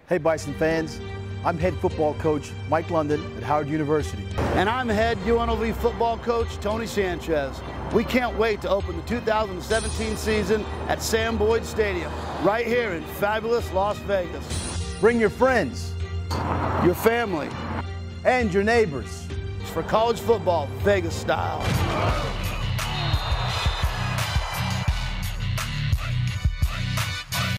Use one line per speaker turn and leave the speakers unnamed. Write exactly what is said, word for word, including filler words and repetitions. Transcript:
Hey Bison fans, I'm head football coach Mike London at Howard University.
And I'm head U N L V football coach Tony Sanchez. We can't wait to open the two thousand seventeen season at Sam Boyd Stadium, right here in fabulous Las Vegas.
Bring your friends,
your family,
and your neighbors
for college football Vegas style.